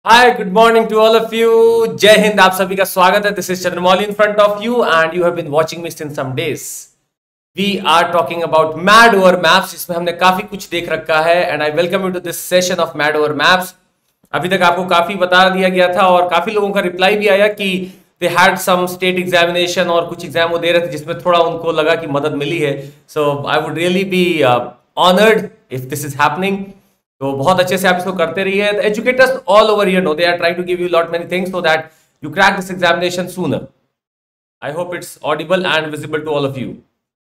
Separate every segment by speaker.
Speaker 1: Hi good morning to all of you. Jai Hind. आप सभी का स्वागत है। This is Chandramouli in front of you and you have been watching me since some days. We are talking about mad over maps, जिसमें हमने काफी कुछ देख रखा है and I welcome you to this session of mad over maps. अभी तक आपको काफी बता दिया गया था और काफी लोगों का रिप्लाई भी आया कि they had some state examination और कुछ एग्जाम वो दे रहे थे जिसमें थोड़ा उनको लगा कि मदद मिली है। So I would really be honoured if this is happening. तो बहुत अच्छे से आप इसको करते रहिए। Educators all over here know they are trying to give you lot many things so that you crack this examination sooner. I hope it's audible and visible to all of you.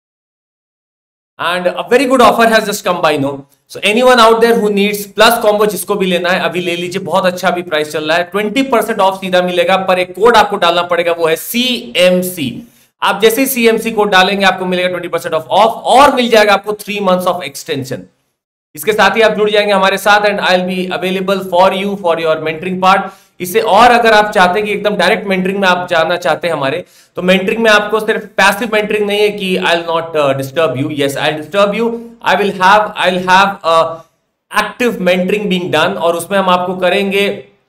Speaker 1: And a very good offer has just come by now, so anyone out there who needs plus combo, जिसको भी लेना है अभी ले लीजिए। बहुत अच्छा अभी प्राइस चल रहा है, 20% ऑफ सीधा मिलेगा, पर एक कोड आपको डालना पड़ेगा, वो है CMC। आप जैसे ही CMC कोड डालेंगे आपको मिलेगा 20% ऑफ और मिल जाएगा आपको 3 मंथ्स ऑफ एक्सटेंशन। इसके साथ ही आप जुड़ जाएंगे हमारे साथ and I will be available for you for your mentoring part. इससे और अगर आप चाहते हैं कि एकदम डायरेक्ट मेंटरिंग में आप जाना चाहते हैं हमारे, तो मेंटरिंग में आपको सिर्फ पैसिव मेंटरिंग नहीं है कि I will not disturb you, yes I will disturb you, I will have active mentoring being done. और उसमें हम आपको करेंगे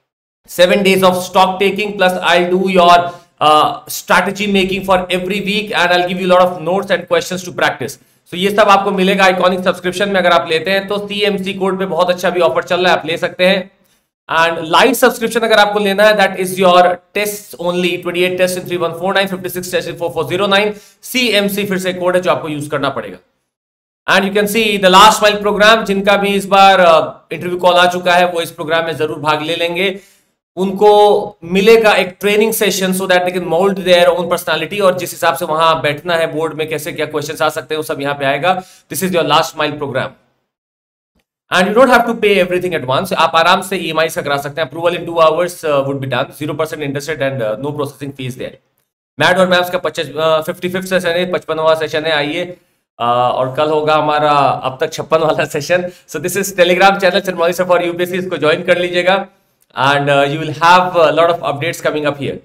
Speaker 1: 7 days of stock taking plus I do your strategy making for every week and I give you lot of notes and questions to practice. तो ये सब आपको मिलेगा आइकॉनिक सब्सक्रिप्शन में। अगर आप लेते हैं तो CMC कोड पे बहुत अच्छा भी ऑफर चल रहा है, आप ले सकते हैं। एंड लाइट सब्सक्रिप्शन अगर आपको लेना है, that is your test only, 28 test in 3149, 56 test in 4409। CMC फिर से कोड है जो आपको यूज करना पड़ेगा। And you can see the last mile program, जिनका भी इस बार इंटरव्यू कॉल आ चुका है वो इस प्रोग्राम में जरूर भाग ले लेंगे। उनको मिलेगा एक training session so that they can mould their own personality, और जिस हिसाब से वहां बैठना है बोर्ड में, कैसे क्या क्वेश्चंस आ सकते हैं, वो सब यहां पे आएगा। This is your last mile program and you don't have to pay everything at once. आप आराम से EMI से करा सकते हैं। Approval in 2 hours would be done, 0% interest and no processing fees there. Mad और मैप्स का 55th सेशन है, 55वां सेशन है। आइए और कल होगा हमारा अब तक 56 वाला session. So this is Telegram channel Chandramouli sir for UPSC, इसको ज्वाइन कर लीजिएगा and you will have a lot of updates coming up here.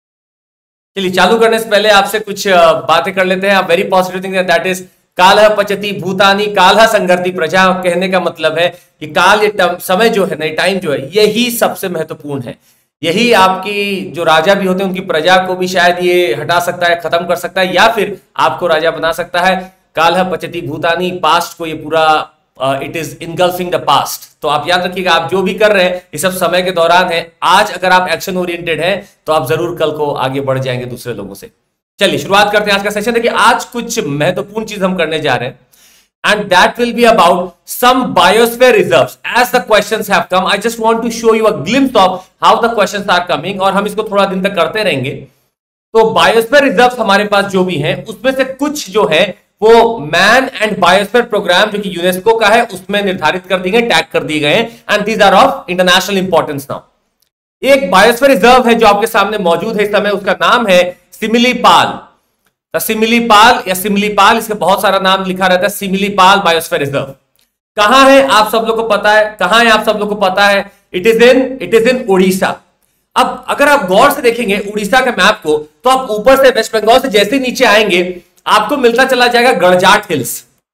Speaker 1: चलिए चालू करने से पहले आपसे कुछ बातें कर लेते हैं। Very positive thing that is कालः पचति भूतानि कालः संघर्ति प्रजा। कहने का मतलब है कि काल, ये समय जो है, नई टाइम जो है, यही सबसे महत्वपूर्ण है। यही आपकी जो राजा भी होते हैं उनकी प्रजा को भी शायद ये हटा सकता है, खत्म कर सकता है, या फिर आपको राजा बना सकता है। कालः पचति भूतानि, पास्ट को ये पूरा it is engulfing the past. तो आप याद रखिएगा, आप जो भी कर रहे हैं ये सब समय के दौरान है। आज अगर आप एक्शन ओरिएंटेड हैं तो आप जरूर कल को आगे बढ़ जाएंगे दूसरे लोगों से। चलिए शुरुआत करते हैं आज का सेशन। देखिए आज कुछ महत्वपूर्ण चीज हम करने जा रहे हैं and that will be about some biosphere reserves as the questions have come. I just want to show you a glimpse of how the questions are coming, और हम इसको थोड़ा दिन तक करते रहेंगे। तो बायोस्फीयर रिजर्व्स हमारे पास जो भी हैं उसमें से कुछ जो है वो मैन एंड बायोस्फीयर प्रोग्राम, जो कि यूनेस्को का है, उसमें निर्धारित कर दिए गए, टैग कर दिए गए and these are of international importance. Now एक बायोस्फीयर रिजर्व है जो आपके सामने मौजूद है इस समय, उसका नाम है सिमिलीपाल। सिमिलीपाल या सिमिलीपाल, इसका बहुत सारा नाम लिखा रहता है। सिमिलीपाल बायोस्फीयर रिजर्व कहां है आप सब लोग को पता है? कहां है आप सब लोग को पता है? It is in Orissa. अब अगर आप गौर से देखेंगे उड़ीसा के मैप को, तो आप ऊपर से वेस्ट बंगाल से जैसे नीचे आएंगे आपको मिलता चला जाएगा गड़जाट हिल्स।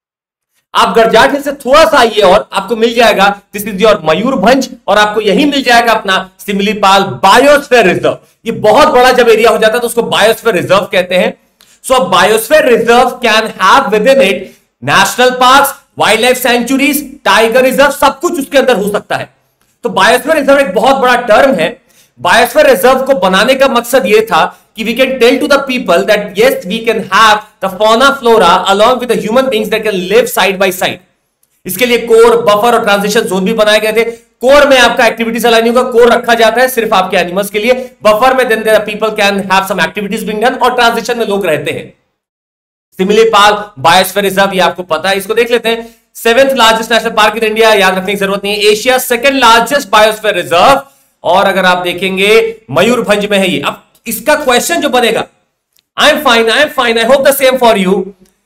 Speaker 1: आप गड़जाट हिल्स से थोड़ा सा आइए और आपको मिल जाएगा दिस इज योर मयूरभंज, और आपको यही मिल जाएगा अपना सिमिलीपाल बायोस्फीयर रिजर्व। ये बहुत बड़ा जब एरिया हो जाता है तो उसको बायोस्फीयर रिजर्व कहते हैं। So biosphere reserve can have within it national parks, wildlife sanctuaries, tiger reserve, सब कुछ उसके अंदर हो सकता है। तो बायोस्फीयर रिजर्व एक बहुत बड़ा टर्म है। बायोस्फीयर रिजर्व को बनाने का मकसद यह था कि we can tell to the people that yes we can have the fauna flora along with the human beings that can live side by side। इसके लिए कोर, बफर और ट्रांजिशन जोन भी बनाए गए थे। कोर में आपका एक्टिविटीज अलाइन होगा, कोर रखा जाता है सिर्फ आपके एनिमल्स के लिए। बफर में then the people can have some activities being done, और ट्रांजिशन में लोग रहते हैं। सिमिलीपाल बायोस्फीयर रिजर्व ये आपको पता है, इसको देख लेते हैं। 7th largest national park in India, याद रखने की जरूरत नहीं है। Asia 2nd largest biosphere reserve, और अगर आप देखेंगे मयूरभंज में है ये। अब इसका क्वेश्चन जो बनेगा, I am fine, I hope the same for you,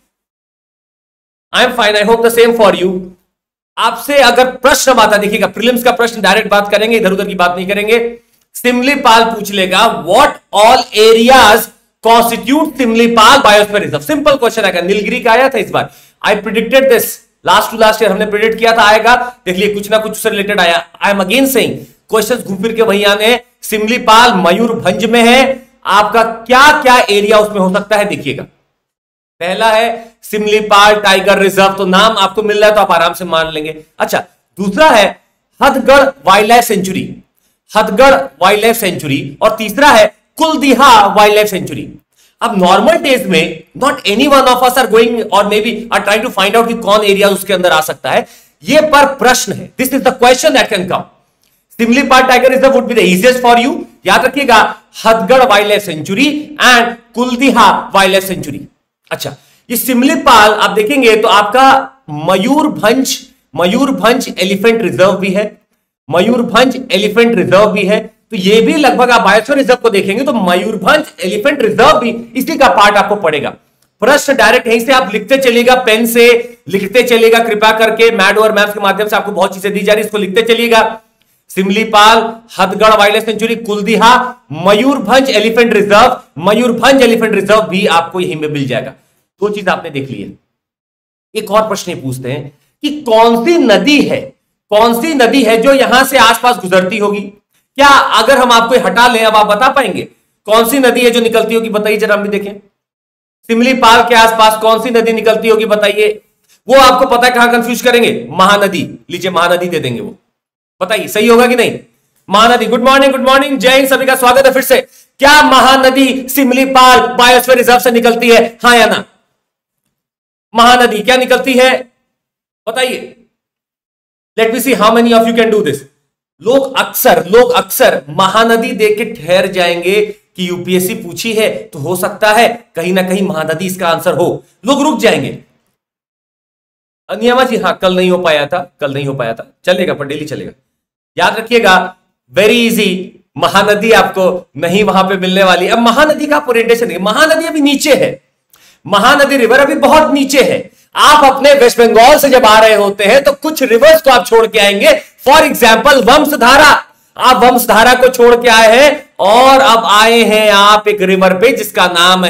Speaker 1: I am fine, I hope the same for you. आपसे अगर प्रश्न आता, देखिएगा प्रीलिम्स का प्रश्न, डायरेक्ट बात करेंगे, इधर उधर की बात नहीं करेंगे। सिमिलीपाल पूछ लेगा, what all areas constitute Similipal biosphere reserve. Simple question आएगा। नीलगिरी का आया था इस बार, I predicted this last to last year, हमने प्रिडिक्ट किया था आएगा। देख लिए कुछ ना कुछ उससे रिलेटेड आया। I am again saying questions घूम फिर के वही आने हैं। सिमलीपाल मयूरभंज में है, आपका क्या क्या एरिया उसमें हो सकता है देखिएगा। पहला है सिमलीपाल टाइगर रिजर्व, तो नाम आपको मिल रहा है तो आप आराम से मान लेंगे। अच्छा, दूसरा है Hadgarh wildlife sanctuary, Hadgarh wildlife sanctuary, और तीसरा है कुलदीहा वाइल्ड लाइफ सेंचुरी। अब नॉर्मल डेज में not any one of us are going और maybe are trying to find out कि कौन एरिया उसके अंदर आ सकता है, ये पर प्रश्न है। This is the question that can come. Similipal tiger reserve would be the easiest for you, याद रखिएगा, Hadgarh wildlife sanctuary and Kuldiha wildlife sanctuary. अच्छा, ये सिमलीपाल आप देखेंगे तो आपका मयूरभंज, मयूरभंज एलिफेंट रिजर्व भी है, मयूरभंज एलिफेंट रिजर्व भी है, तो ये भी लगभग आप बायोस्फीयर रिजर्व को देखेंगे तो मयूरभंज एलिफेंट रिजर्व भी इसी का पार्ट आपको पड़ेगा। प्रश्न डायरेक्ट यहीं से आप लिखते चलिएगा, पेन से लिखते चलिएगा कृपया करके, मैड और मैप्स के माध्यम से आपको बहुत चीजें दी जा रही है, इसको लिखते चलिएगा। Similipal, Hadgarh wildlife sanctuary, Kuldiha, Mayurbhanj elephant reserve, Mayurbhanj elephant reserve भी आपको यहीं में मिल जाएगा। दो चीज आपने देख ली है। एक और प्रश्न पूछते हैं कि कौन सी नदी है, कौन सी नदी है जो यहां से आसपास गुजरती होगी? क्या अगर हम आपको हटा लें, अब आप बता पाएंगे कौन सी नदी है जो निकलती होगी? बताइए जरा, हम भी देखें। सिमलीपाल के आसपास कौन सी नदी निकलती होगी बताइए। वो आपको पता है कहां कंफ्यूज करेंगे? महानदी, लीजिए महानदी दे देंगे वो। बताइए सही होगा कि नहीं? Mahanadi. Good morning, good morning, Jai Hind, सभी का स्वागत है फिर से। क्या महानदी सिमलीपाल बायोस्फीयर रिजर्व से निकलती है, हां या ना? महानदी क्या निकलती है बताइए। Let me see how many of you can do this. लोग अक्सर महानदी देख के ठहर जाएंगे कि यूपीएससी पूछी है तो हो सकता है कहीं ना कहीं महानदी इसका आंसर हो, लोग रुक जाएंगे। अनियमा जी, हाँ कल नहीं हो पाया था, कल नहीं हो पाया था, चलेगा पर डेली चलेगा। याद रखिएगा, वेरी इजी, महानदी आपको नहीं वहां पे मिलने वाली। अब महानदी का ओरिएंटेशन देखिए, महानदी अभी नीचे है, महानदी रिवर अभी बहुत नीचे है। आप अपने वेस्ट बंगाल से जब आ रहे होते हैं तो कुछ रिवर्स को आप छोड़ के आएंगे, फॉर एग्जाम्पल वंशधारा, आप वंशधारा को छोड़ के आए हैं और अब आए हैं आप एक रिवर पे जिसका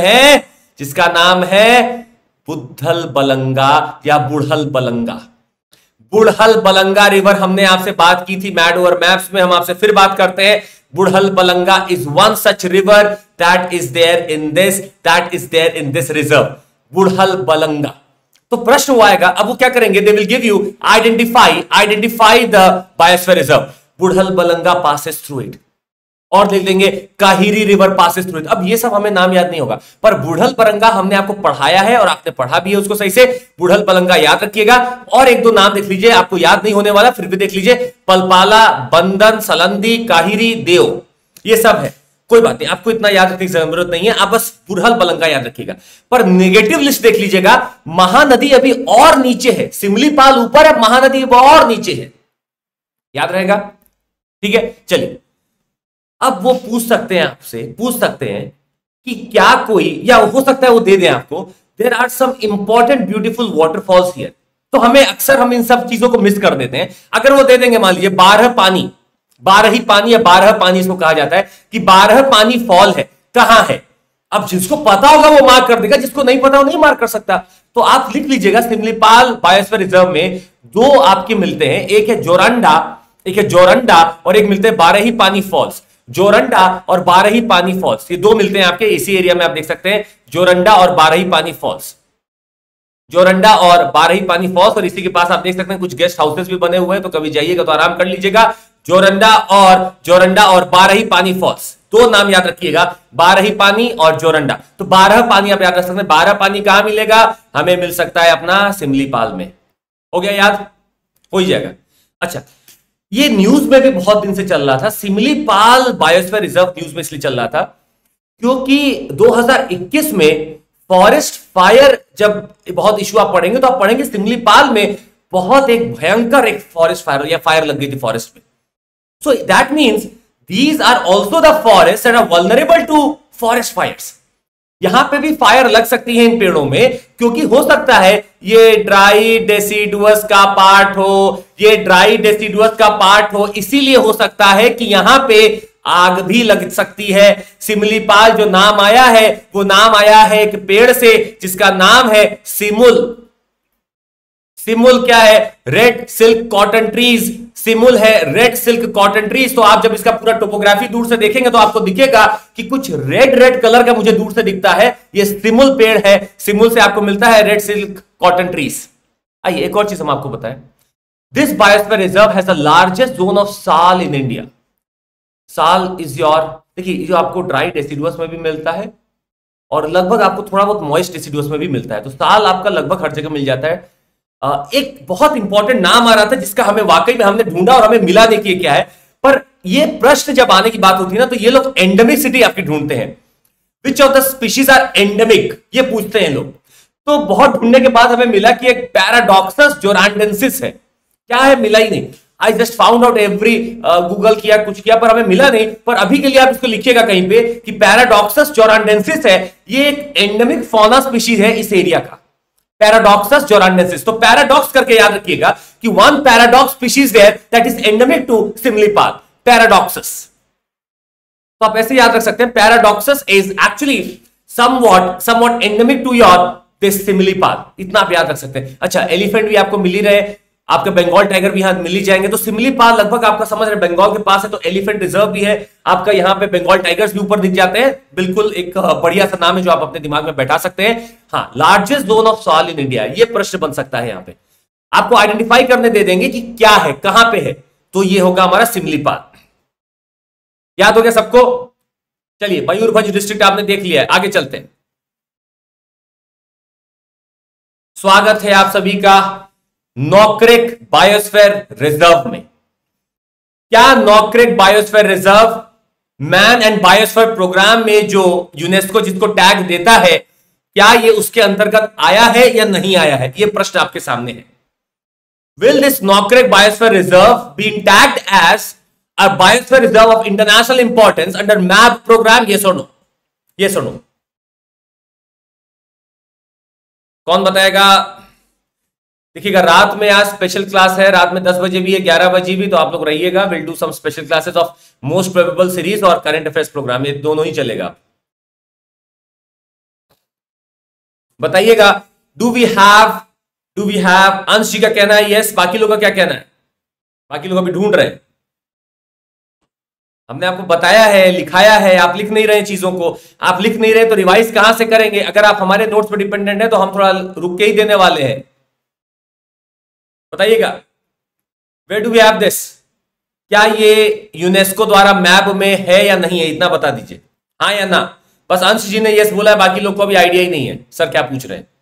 Speaker 1: नाम है बुद्धल बलंगा या बुढ़ल बलंगा। बुढ़ल बलंगा रिवर हमने आपसे बात की थी मैड ओवर मैप्स में, हम आपसे फिर बात करते हैं। Budhabalanga is one such river that is there in this reserve, Budhabalanga. तो प्रश्न वो आएगा, अब वो क्या करेंगे, they will give you identify the biosphere reserve. Budhabalanga passes through it, और लिख देंगे Khairi river passes through it. अब ये सब हमें नाम याद नहीं होगा, पर बुढ़ल बलंगा हमने आपको पढ़ाया है और आपने पढ़ा भी है उसको सही से। बुढ़ल बलंगा याद रखिएगा, और एक दो नाम देख लीजिए, आपको याद नहीं होने वाला फिर भी देख लीजिए, पलपाला, बंदन, सलंदी, काहिरी, देव, ये सब है, कोई बात नहीं, आपको इतना याद रखने की जरूरत नहीं है, आप बस बुढ़ल बलंगा याद रखिएगा। पर नेगेटिव लिस्ट देख लीजिएगा, महानदी अभी और नीचे है, सिमलीपाल ऊपर है, महानदी और नीचे है, याद रहेगा? ठीक है, चलिए। अब वो पूछ सकते हैं आपसे, पूछ सकते हैं कि क्या कोई, या हो सकता है वो दे दें आपको, there are some important beautiful waterfalls here. तो हमें अक्सर हम इन सब चीजों को मिस कर देते हैं। अगर वो दे देंगे मान लीजिए 12 पानी, 12 ही पानी या 12 पानी इसको कहा जाता है कि 12 पानी फॉल है, कहां है? अब जिसको पता होगा वो मार्क कर देगा, जिसको नहीं पता वो नहीं मार्क कर सकता। तो आप लिख लीजिएगा, सिमलीपाल बायोस्फीयर रिजर्व में दो आपके मिलते हैं, एक है जोरंडा और एक मिलते हैं 12 ही पानी फॉल्स। जोरंडा और 12 ही पानी फॉल्स, ये दो मिलते हैं आपके इसी एरिया में, आप देख सकते हैं जोरंडा और 12 ही पानी फॉल्स, जोरंडा और 12 ही पानी फॉल्स। और इसी के पास आप देख सकते हैं कुछ गेस्ट हाउसेस भी बने हुए हैं, तो कभी जाइएगा तो आराम कर लीजिएगा। जोरंडा और 12 ही पानी फॉल्स, दो नाम याद रखिएगा, 12 ही पानी और जोरंडा। तो 12 पानी आप याद रख सकते हैं। 12 पानी कहां मिलेगा? हमें मिल सकता है अपना सिमलीपाल में। हो गया याद? हो ही जाएगा। अच्छा, ये न्यूज में भी बहुत दिन से चल रहा था, सिमलीपाल बायोस्फीयर रिजर्व न्यूज में इसलिए चल रहा था क्योंकि 2021 में फॉरेस्ट फायर जब बहुत इशू आप पढ़ेंगे तो आप पढ़ेंगे सिमलीपाल में बहुत एक भयंकर एक फॉरेस्ट फायर या फायर लग गई थी फॉरेस्ट में। So that means these are also the forest and are vulnerable to forest fires. यहां पे भी फायर लग सकती है इन पेड़ों में, क्योंकि हो सकता है ये ड्राई डेसिडुअस का पार्ट हो, इसीलिए हो सकता है कि यहां पे आग भी लग सकती है। सिमलीपाल जो नाम आया है वो नाम आया है एक पेड़ से जिसका नाम है सिमुल। सिमुल क्या है? Red silk cotton trees. Simul है रेड सिल्क कॉटन ट्रीज। तो आप जब इसका पूरा टोपोग्राफी दूर से देखेंगे तो आपको दिखेगा कि कुछ रेड रेड कलर का मुझे दूर से दिखता है, ये सिमुल पेड़ है, सिमुल से आपको मिलता है रेड सिल्क कॉटन ट्रीज। आइए एक और चीज हम आपको बताएं, this biosphere reserve has the largest zone of sal in India. Sal is your, देखिए जो आपको ड्राई डेसिडुअस में भी मिलता है और लगभग आपको थोड़ा बहुत मॉइस्ट डेसिडुअस में भी मिलता है, तो साल आपका लगभग हर जगह मिल जाता है। एक बहुत इंपॉर्टेंट नाम आ रहा था जिसका हमें वाकई में हमने ढूंढा और हमें मिला नहीं कि क्या है, पर ये प्रश्न जब आने की बात होती है ना तो ये लोग एंडेमिसिटी आपकी ढूंढते हैं, which of the species are endemic, ये पूछते हैं लोग। तो बहुत ढूंढने के बाद हमें मिला कि एक पैराडॉक्सस जोरांडेंसिस है। क्या है, मिला ही नहीं। I just found out every, Google किया कुछ किया पर हमें मिला नहीं। पर अभी के लिए आप इसको लिखिएगा कहीं पे कि पैराडॉक्सस जोरांडेंसिस है, ये एक एंडेमिक फौना स्पीशीज है इस एरिया का, पैराडॉक्सस जोरांडेंसिस। तो पैराडॉक्स करके याद रखिएगा कि one paradox species there that is endemic to Similipal, paradoxus. तो आप ऐसे याद रख सकते हैं, paradoxus is actually somewhat endemic to your this Similipal, इतना आप याद रख सकते हैं। अच्छा, एलिफेंट भी आपको मिल ही रहे, आपके बंगाल टाइगर भी यहां मिल ही जाएंगे। तो सिमलीपाल लगभग आपका समझ रहे बंगाल के पास है, तो एलिफेंट रिजर्व भी है आपका, यहां पे बंगाल टाइगर्स भी ऊपर दिख जाते हैं। बिल्कुल एक बढ़िया सा नाम है जो आप अपने दिमाग में बैठा सकते हैं। हाँ, largest zone of sal in India, ये प्रश्न बन सकता है। यहां पे आपको आइडेंटिफाई करने दे देंगे कि क्या है, कहां पे है, तो ये होगा हमारा सिमलीपाल। याद हो गया सबको? चलिए, मयूरभंज डिस्ट्रिक्ट आपने देख लिया है, आगे चलते हैं। स्वागत है आप सभी का नॉकरेक बायोस्फीयर रिजर्व में। क्या Nokrek biosphere reserve man and biosphere program में जो यूनेस्को जिसको टैग देता है, क्या ये उसके अंतर्गत आया है या नहीं आया है, ये प्रश्न आपके सामने है। Will this Nokrek biosphere reserve be tagged as a biosphere reserve of international importance under map program, yes और नो? यस और नो? कौन बताएगा? देखिएगा, रात में आज स्पेशल क्लास है, रात में 10 बजे भी है, 11 बजे भी, तो आप लोग रहिएगा। Will do some special classes of most probable series और करंट अफेयर्स प्रोग्राम, ये दोनों ही चलेगा। बताइएगा, डू वी हैव, अंश जी का कहना है यस, बाकी लोगों का क्या कहना है? बाकी लोग अभी ढूंढ रहे हैं, हमने आपको बताया है, लिखाया है, आप लिख नहीं रहे चीजों को। आप लिख नहीं रहे तो रिवाइज कहां से करेंगे? अगर आप हमारे नोट्स पर डिपेंडेंट है तो हम थोड़ा रुक के ही देने वाले हैं। बताइएगा, where do we have this? क्या ये यूनेस्को द्वारा मैप में है या नहीं है, इतना बता दीजिए, हाँ या ना। बस अंश जी ने यस बोला है, बाकी लोग को अभी आइडिया ही नहीं है सर क्या पूछ रहे हैं।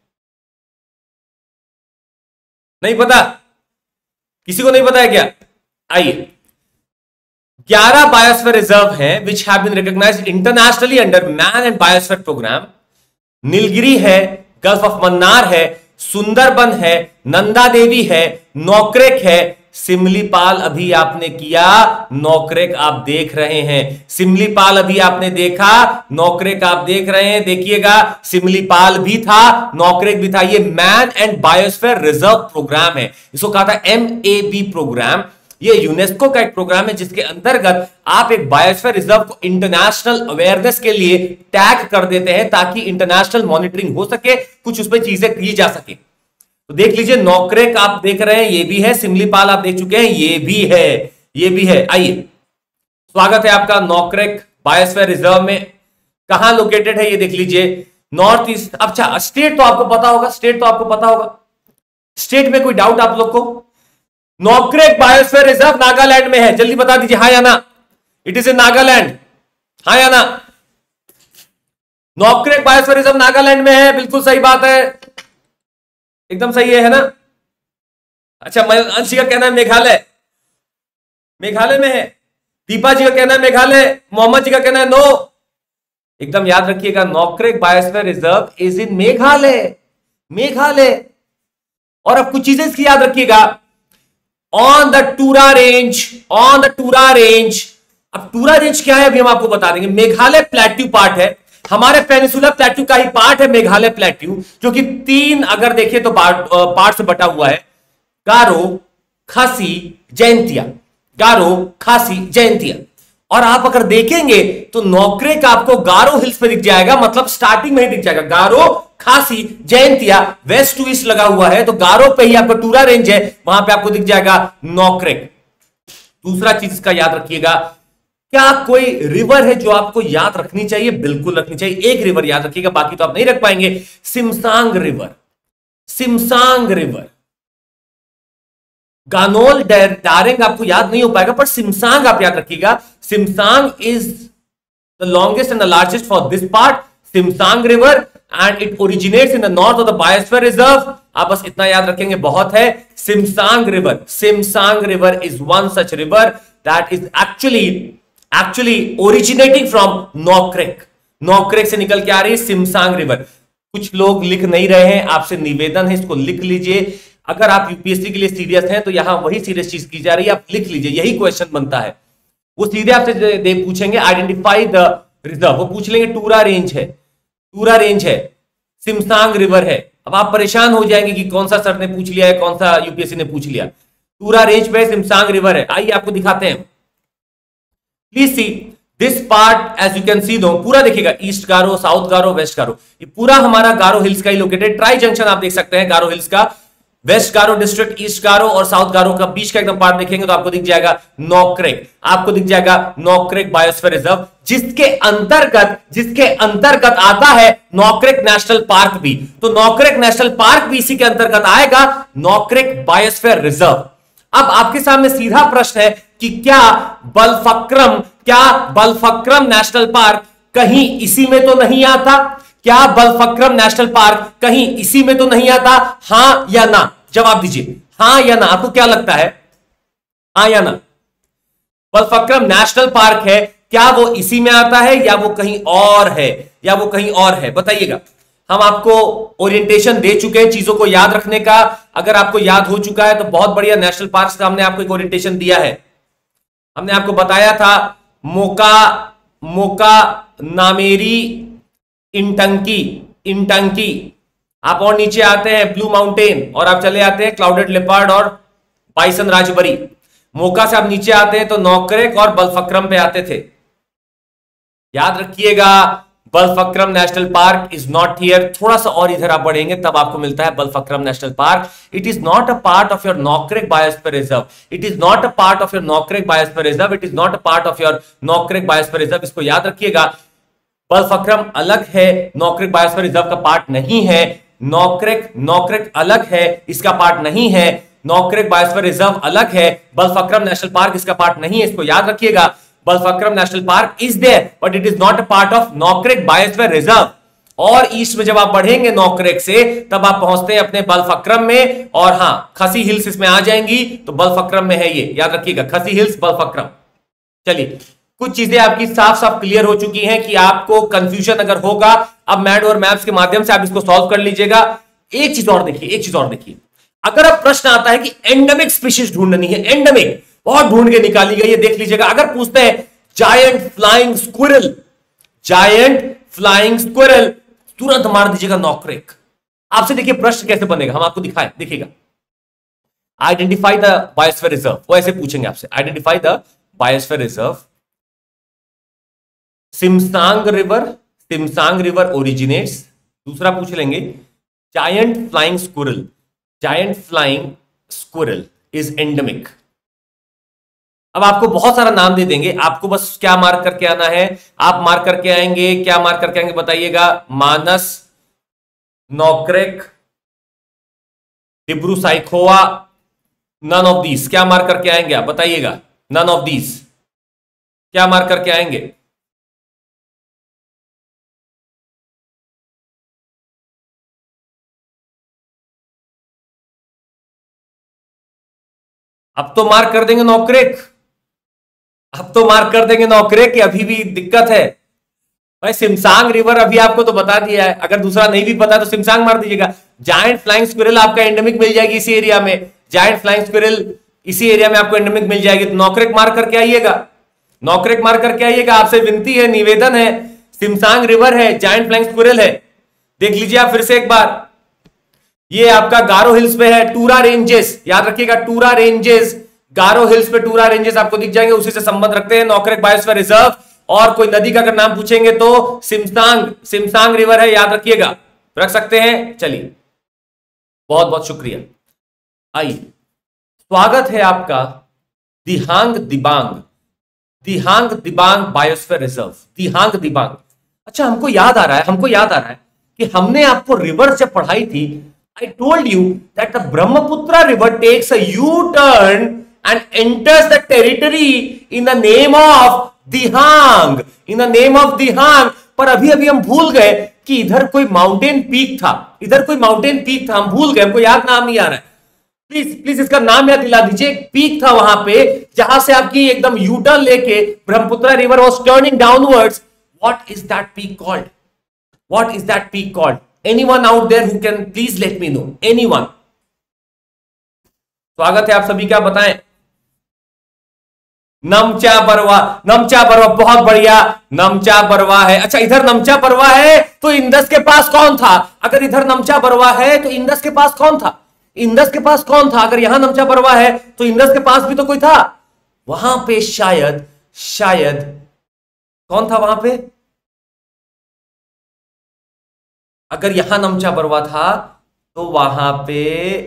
Speaker 1: नहीं पता? किसी को नहीं पता है क्या? आइए, 11 बायोस्फीयर रिजर्व हैं which have been recognised internationally under man and biosphere programme. Nilgiri है, गल्फ ऑफ मन्नार है, सुंदरबन है, नंदा देवी है, नॉकरेक है, सिमलीपाल अभी आपने किया, नॉकरेक आप देख रहे हैं। सिमलीपाल अभी आपने देखा, नॉकरेक आप देख रहे हैं। देखिएगा, सिमलीपाल भी था, नॉकरेक भी था। ये man and biosphere reserve programme है, इसको कहा था MAB प्रोग्राम। ये यूनेस्को का एक प्रोग्राम है जिसके अंतर्गत आप एक बायोस्फीयर रिजर्व को इंटरनेशनल अवेयरनेस के लिए टैग कर देते हैं ताकि इंटरनेशनल मॉनिटरिंग हो सके, कुछ उसमें चीजें की जा सके। तो देख लीजिए, नॉकरेक आप देख रहे हैं, ये भी है, सिमलीपाल आप देख चुके हैं, ये भी है, ये भी है। आइए, स्वागत है आपका नॉकरेक बायोस्फीयर रिजर्व में। कहां लोकेटेड है ये देख लीजिए, नॉर्थ ईस्ट। अच्छा, स्टेट तो आपको पता होगा, स्टेट तो आपको पता होगा, स्टेट में कोई डाउट आप लोग को? नॉकरेक बायोस्फीयर रिजर्व नागालैंड में है, जल्दी बता दीजिए हाँ या ना। इट इज इन नागालैंड, हाँ या ना? नॉकरेक बायोस्फीयर रिजर्व नागालैंड में है, बिल्कुल सही बात है, एकदम सही है ना? अच्छा, अंश जी का कहना है मेघालय, मेघालय में है। दीपा जी का कहना है मेघालय, मोहम्मद जी का कहना है नो। एकदम याद रखिएगा, Nokrek biosphere reserve is in Meghalaya, Meghalaya. और अब कुछ चीजें इसकी याद रखिएगा, on the Tura range, on the Tura range. अब टूरा रेंज क्या है अभी हम आपको बता देंगे। मेघालय प्लेट्यू पार्ट है, हमारे पेनिसुलर प्लेट्यू का ही पार्ट है मेघालय प्लेट्यू, जो कि 3 अगर देखिए तो पार्ट से बटा हुआ है, गारो, खासी, जयंतिया, गारो, खासी, जयंतिया। और आप अगर देखेंगे तो नॉकरेक आपको गारो हिल्स पे दिख जाएगा, मतलब स्टार्टिंग में ही दिख जाएगा। गारो, खासी, जयंतिया वेस्ट टू ईस्ट लगा हुआ है, तो गारो पे ही आपका टूरा रेंज है, वहां पे आपको दिख जाएगा नॉकरेक। दूसरा चीज इसका याद रखिएगा, क्या कोई रिवर है जो आपको याद रखनी चाहिए? बिल्कुल रखनी चाहिए। एक रिवर याद रखिएगा, बाकी तो आप नहीं रख पाएंगे। Simsang river, Simsang river. गानोल दारेंग आपको याद नहीं हो पाएगा, पर सिमसांग आप याद रखिएगा। Simsang is the longest and the largest for this part, Simsang river, and it originates in the north of the biosphere reserve. आप बस इतना याद रखेंगे, बहुत है। Simsang river, Simsang river is one such river that is actually originating from Nokrek. Nokrek से निकल के आ रही है सिमसांग रिवर। कुछ लोग लिख नहीं रहे हैं, आपसे निवेदन है इसको लिख लीजिए। अगर आप यूपीएससी के लिए सीरियस हैं तो यहां वही सीरियस चीज की जा रही है, आप लिख लीजिए, यही क्वेश्चन बनता है। वो सीधे आपसे पूछेंगे आइडेंटिफाई द रिजर्व, वो पूछ लेंगे टूरा रेंज है, टूरा रेंज है, सिमसांग रिवर है। अब आप परेशान हो जाएंगे कि कौन सा सर ने पूछ लिया है, कौन सा यूपीएससी ने पूछ लिया। टूरा रेंज पे सिमसांग रिवर है। आइए आपको दिखाते हैं। Please see this part, as you can see दो, पूरा देखिएगा, east Garo, south Garo, west Garo, ये पूरा हमारा गारो हिल्स का ही लोकेटेड। ट्राई जंक्शन आप देख सकते हैं गारो हिल्स का, west Garo district, east Garo और साउथ गारो का बीच का एकदम पार्ट देखेंगे तो आपको दिख जाएगा नॉकरेक, आपको दिख जाएगा नॉकरेक बायोस्फीयर रिजर्व, जिसके अंतर्गत आता है नॉकरेक नेशनल पार्क भी। तो नॉकरेक नेशनल पार्क भी इसी के अंतर्गत आएगा, नॉकरेक बायोस्फीयर रिजर्व। अब आपके सामने सीधा प्रश्न है कि क्या बलफक्रम नेशनल पार्क कहीं इसी में तो नहीं आता? क्या बलफक्रम नेशनल पार्क कहीं इसी में तो नहीं आता? हां या ना, जवाब दीजिए, हां या ना। आपको क्या लगता है, हां या ना? बलफक्रम नेशनल पार्क है, क्या वो इसी में आता है या वो कहीं और है, या वो कहीं और है? बताइएगा। हम आपको ओरिएंटेशन दे चुके हैं चीजों को याद रखने का। अगर आपको याद हो चुका है तो बहुत बढ़िया। नेशनल पार्क का हमने आपको एक ओरिएंटेशन दिया है। हमने आपको बताया था मोका नामेरी, इंटंकी। आप और नीचे आते हैं ब्लू माउंटेन, और आप चले आते हैं क्लाउडेड लेपर्ड और बाइसन राजबरी। मोका से आप नीचे आते हैं तो नॉकरेक और बलफक्रम पे आते थे। याद रखिएगा, Balpakram national park is not here. थोड़ा सा और इधर आप बढ़ेंगे तब आपको मिलता है Balpakram national park. It is not a part of your Nokrek biosphere reserve, it is not a part of your Nokrek biosphere reserve, it is not a part of your Nokrek biosphere reserve. इसको याद रखिएगा, बलफक्रम अलग है, नॉकरेक बायोस्फीयर रिजर्व का part नहीं है। नॉकरेक अलग है, इसका पार्ट नहीं है। नॉकरेक बायोस्फीयर रिजर्व अलग है, बलफक्रम नेशनल पार्क इसका पार्ट नहीं है। इसको याद रखिएगा, Balpakram national park is there but it is not a part of Nokrek biosphere reserve. और ईस्ट में जब आप बढ़ेंगे नॉकरेक से, तब आप पहुंचते हैं अपने बलफक्रम में। और हां, खसी हिल्स इसमें आ जाएंगी तो बलफक्रम में है ये, याद रखिएगा, खसी हिल्स बलफक्रम। चलिए, कुछ चीजें आपकी साफ साफ क्लियर हो चुकी हैं कि आपको कंफ्यूजन अगर होगा, अब मैड और मैप्स के माध्यम से आप इसको सॉल्व कर लीजिएगा। एक चीज और देखिए, अगर अब प्रश्न आता है कि एंडेमिक स्पीशीज ढूंढनी है, एंडेमिक बहुत ढूंढ के निकाली गई है, देख लीजिएगा। अगर पूछते हैं जायंट फ्लाइंग स्क्विरल, तुरंत मार दीजिएगा नॉकरेक। आपसे देखिए प्रश्न कैसे बनेगा, हम आपको दिखाएं, देखिएगा। आइडेंटिफाई द बायोस्फीयर रिजर्व, वो ऐसे पूछेंगे आपसे, identify the biosphere reserve. Simsang river originates. दूसरा पूछ लेंगे giant flying squirrel is endemic. अब आपको बहुत सारा नाम दे देंगे, आपको बस क्या मार्क करके आना है, आप मार्क करके आएंगे, क्या मार्क करके आएंगे बताइएगा? Manas, Nokrek, Dibru Saikhowa, none of these. क्या मार्क करके आएंगे आप बताइएगा? नन ऑफ दीज क्या मार्क करके आएंगे? अब तो मार्क कर देंगे नॉकरेक, कि अभी भी दिक्कत है भाई। सिमसांग रिवर अभी आपको तो बता दिया है, अगर दूसरा नहीं भी पता तो सिमसांग मार दीजिएगा। जायंट फ्लाइंग स्क्विरल आपका एंडेमिक मिल जाएगी इसी एरिया में, जायंट फ्लाइंग स्क्विरल इसी एरिया में आपको एंडेमिक मिल जाएगी। तो नॉकरेक मार करके आइएगा, आपसे विनती है, निवेदन है। सिमसांग रिवर है, जायंट फ्लाइंग स्क्विरल है, देख लीजिए आप फिर से एक बार। ये आपका गारो हिल्स पे है, टूरा रेंजेस, याद रखिएगा, टूरा रेंजेस, गारो हिल्स पे टूरा रेंजेस आपको दिख जाएंगे, उसी से संबंध रखते हैं नॉकरेक बायोस्फीयर रिजर्व। और कोई नदी का अगर नाम पूछेंगे तो सिमसांग रिवर है, याद रखिएगा, रख सकते हैं। चलिए, बहुत बहुत शुक्रिया। आइए, स्वागत है आपका दिहांग दिबांग, दिहांग दिबांग बायोस्फीयर रिजर्व, दिहांग दिबांग। अच्छा हमको याद आ रहा है कि हमने आपको रिवर जब पढ़ाई थी, I told you that the Brahmaputra river takes a U-turn and enters the territory in the name of Dihang, in the name of Dihang। पर अभी अभी हम भूल गए कि इधर कोई माउंटेन पीक था, हम भूल गए, हमको याद नाम नहीं आ रहा है। प्लीज प्लीज इसका नाम याद दिला दीजिए। एक पीक था वहां पे जहां से आपकी एकदम यूटर्न लेके Brahmaputra river was turning downwards. What is that peak called? What is that peak called? Anyone out there who can please let me know, anyone? स्वागत है आप सभी का, बताएं। नमचा बरवा, नमचा बरवा, बहुत बढ़िया, नमचा बरवा है। अच्छा इधर नमचा बरवा है तो इंदस के पास कौन था? अगर इधर नमचा बरवा है तो इंदस के पास कौन था? इंदस के पास कौन था? अगर यहां नमचा बरवा है तो इंदस के पास भी तो कोई था वहां पे। शायद कौन था वहां पे? अगर यहां नमचा बरवा था तो वहां पे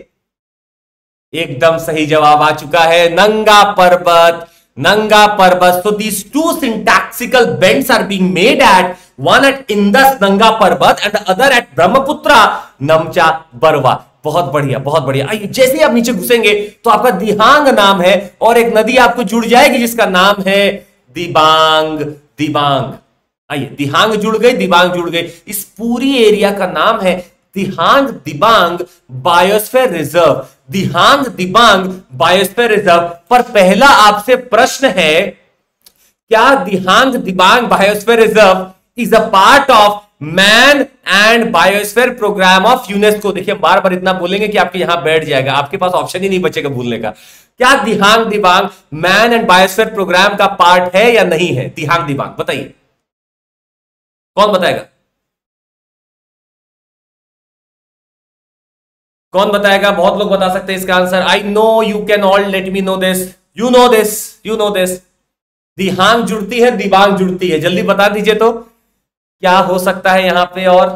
Speaker 1: एकदम सही जवाब आ चुका है, नंगा पर्वत, नंगा पर्वत। So these two syntactical bends are being made at one at Indus नंगा पर्वत and the other at Brahmaputra Namcha Barwa. बहुत बढ़िया, बहुत बढ़िया। आइए जैसे ही आप नीचे घुसेंगे तो आपका दिहांग नाम है और एक नदी आपको जुड़ जाएगी जिसका नाम है दिबांग, दिबांग। आइए दिहांग जुड़ गई, दिबांग जुड़ गई। इस पूरी एरिया का नाम है Dihang Dibang biosphere reserve, Dihang Dibang biosphere reserve. पर पहला आपसे प्रश्न है, क्या Dihang Dibang biosphere reserve is a part of man and biosphere programme of UNESCO? देखिए बार बार इतना बोलेंगे कि आपके यहां बैठ जाएगा, आपके पास ऑप्शन ही नहीं बचेगा भूलने का। क्या Dihang Dibang man and biosphere programme का पार्ट है या नहीं है? दिहांग दिबांग बताइए, कौन बताएगा? कौन बताएगा? बहुत लोग बता सकते हैं इसका answer. I know you can all let me know this, you know this, you know this. Dihang जुड़ती है, दिबांग जुड़ती है, जल्दी बता दीजिए तो क्या हो सकता है यहां पे। और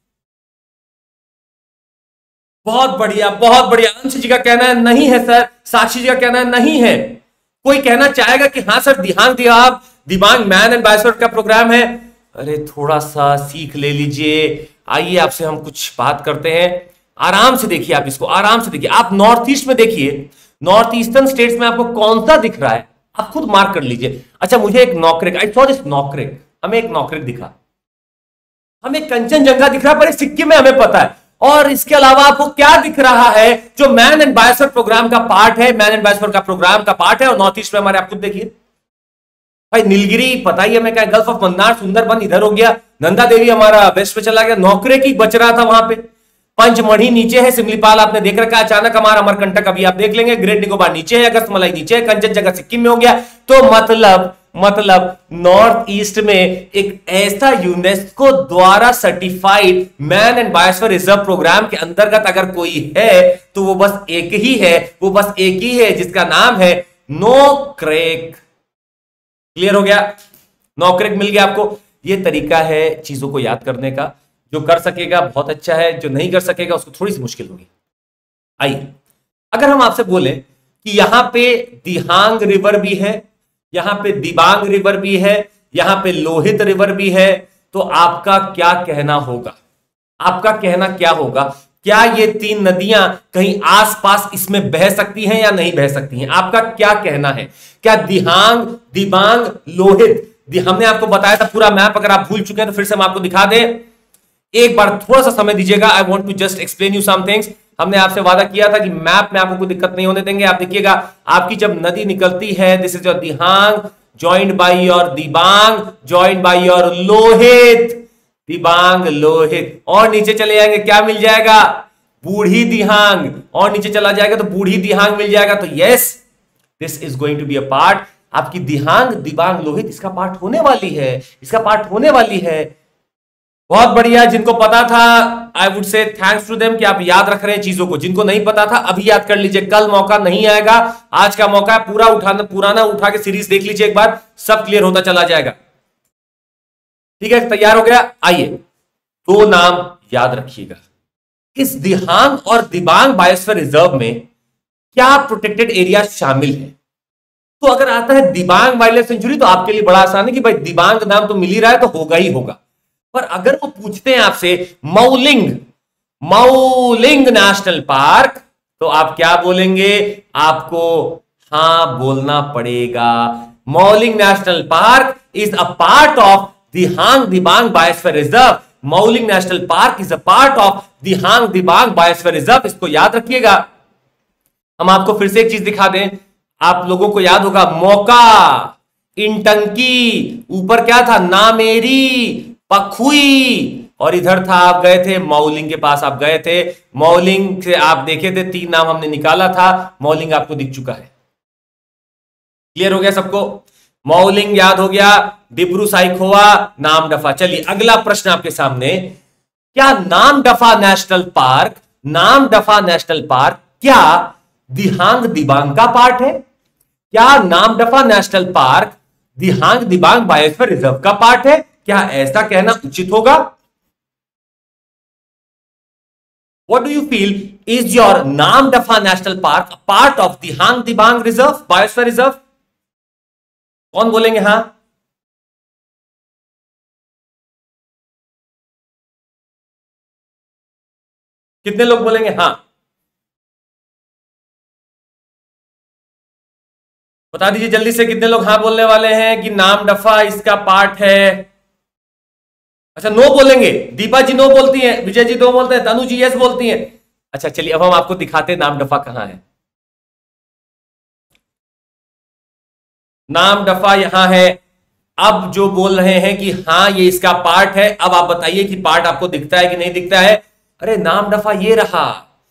Speaker 1: बहुत बढ़िया, बहुत बढ़िया। अंश जी का कहना है नहीं है सर, साक्षी जी का कहना है नहीं है। कोई कहना चाहेगा कि हां sir Dihang Dibang man and biosphere का प्रोग्राम है? अरे थोड़ा सा सीख ले लीजिए। आइए आपसे हम कुछ बात करते हैं, आराम से देखिए, आप इसको आराम से देखिए। आप नॉर्थ ईस्ट में देखिए, नॉर्थ ईस्टर्न स्टेट्स में आपको कौन सा दिख रहा है, आप खुद मार्क कर लीजिए। अच्छा मुझे एक नौक्रेक, आई सॉ दिस नौक्रेक, हमें एक नौक्रेक दिखा, हमें कंचनजंगा दिख रहा है, पर सिक्किम में हमें पता है। और इसके अलावा आपको क्या दिख रहा है जो मैन एंड बायोस्फीयर प्रोग्राम का पार्ट है, मैन एंड बायोस्फीयर का प्रोग्राम का पार्ट है? और नॉर्थ ईस्ट में हमारे, आप खुद देखिए भाई, नीलगिरी पता ही हमें क्या, गल्फ ऑफ मन्नार, सुंदरबन इधर हो गया, नंदा देवी हमारा वेस्ट में चला गया, नौकरेक ही बच रहा था वहां पे, पंचमढ़ी नीचे है, सिमलीपाल आपने देख रखा है, अचानक हमारा अमरकंटक अभी आप देख लेंगे, ग्रेट निकोबार नीचे है, अगस्तमलाई नीचे है, कंचनजंगा सिक्किम में हो गया। तो मतलब नॉर्थ ईस्ट में एक ऐसा यूनेस्को द्वारा certified man and biosphere reserve programme के अंतर्गत अगर कोई है तो वो बस एक ही है, वो बस एक ही है जिसका नाम है नौकरेक। क्लियर हो गया? नौकरेक मिल गया आपको। ये तरीका है चीजों को याद करने का, जो कर सकेगा बहुत अच्छा है, जो नहीं कर सकेगा उसको थोड़ी सी मुश्किल होगी। आइए अगर हम आपसे बोले कि यहां पे दिहांग रिवर भी है, यहां पे दिबांग रिवर भी है, यहां पे लोहित रिवर भी है, तो आपका क्या कहना होगा? आपका कहना क्या होगा? क्या ये तीन नदियां कहीं आसपास इसमें बह सकती हैं या नहीं बह सकती हैं? आपका क्या कहना है? क्या दिहांग, दिबांग, लोहित, हमने आपको बताया था पूरा मैप, अगर आप भूल चुके हैं तो फिर से हम आपको दिखा दें, एक बार थोड़ा सा समय दीजिएगा। I want to just explain you some things. हमने आपसे वादा किया था कि मैप में आपको कोई दिक्कत नहीं होने देंगे। आप देखिएगा, आपकी जब नदी निकलती है, this is your Dihang joined by your Dibang joined by your Lohit, Dibang Lohit, और नीचे चले जाएंगे क्या मिल जाएगा? बूढ़ी दिहांग, और नीचे चला जाएगा तो बूढ़ी दिहांग मिल जाएगा। तो yes, this is going to be a part, आपकी दिहांग दिबांग लोहित इसका पार्ट होने वाली है, इसका पार्ट होने वाली है। बहुत बढ़िया, जिनको पता था I would say thanks to them कि आप याद रख रहे हैं चीजों को, जिनको नहीं पता था अभी याद कर लीजिए, कल मौका नहीं आएगा, आज का मौका है, पूरा पुराना उठा के सीरीज देख लीजिए एक बार, सब क्लियर होता चला जाएगा। ठीक है, तैयार हो गया? आइए दो नाम याद रखिएगा। इस दिहांग और दिबांग बायोस्फीयर रिजर्व में क्या प्रोटेक्टेड एरिया शामिल है? तो अगर आता है दिबांग वाइल्ड लाइफ सेंचुरी तो आपके लिए बड़ा आसान है कि भाई दिबांग नाम तो मिल ही रहा है तो होगा ही होगा। पर अगर वो पूछते हैं आपसे मौलिंग, मौलिंग नेशनल पार्क, तो आप क्या बोलेंगे? आपको हां बोलना पड़ेगा। Mouling national park is a part of Dihang Dibang biosphere reserve. Mouling national park is a part of Dihang Dibang biosphere reserve. इसको याद रखिएगा। हम आपको फिर से एक चीज दिखा दें, आप लोगों को याद होगा मौका, इंटंकी, ऊपर क्या था? नामेरी, पखुई, और इधर था आप गए थे मौलिंग के पास, आप गए थे मौलिंग से, आप देखे थे 3 नाम हमने निकाला था, मौलिंग आपको दिख चुका है। क्लियर हो गया सबको? मौलिंग याद हो गया, डिब्रू साइखोवा, नामदफा। चलिए अगला प्रश्न आपके सामने, क्या Namdapha national park, Namdapha national park क्या दिहांग दिबांग का पार्ट है? क्या Namdapha national park Dihang Dibang biosphere reserve का पार्ट है? क्या ऐसा कहना उचित होगा? What do you feel? Is your Namdapha National Park a part of Dihang Dibang Reserve, Biosphere Reserve? कौन बोलेंगे हाँ? कितने लोग बोलेंगे हाँ? बता दीजिए जल्दी से, कितने लोग हाँ बोलने वाले हैं कि नामदफा इसका पार्ट है? अच्छा नो बोलेंगे, दीपा जी नो बोलती हैं, विजय जी नो बोलते हैं, तनु जी यस बोलती हैं। अच्छा चलिए अब हम आपको दिखाते हैं नामदफा कहां है। नामदफा यहां है। अब जो बोल रहे हैं कि हाँ ये इसका पार्ट है, अब आप बताइए कि पार्ट आपको दिखता है कि नहीं दिखता है? अरे नामदफा ये रहा।